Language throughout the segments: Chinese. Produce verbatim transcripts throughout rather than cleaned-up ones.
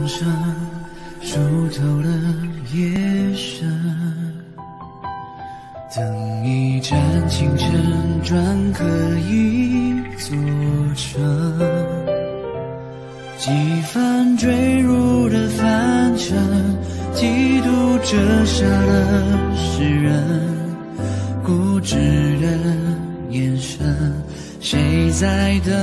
上熟透了夜深，等一盏清晨转可以做成，几番坠入的凡尘，几度折煞了世人，固执的眼神，谁在等？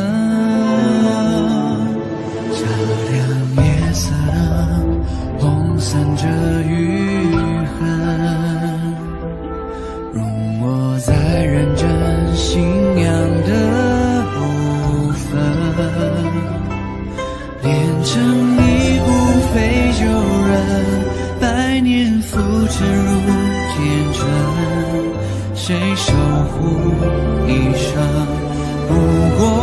擦亮夜色灯，烘散着余痕，容我再认真信仰的部分，炼成一股非旧人，百年浮沉入天尘，谁守护一生？不过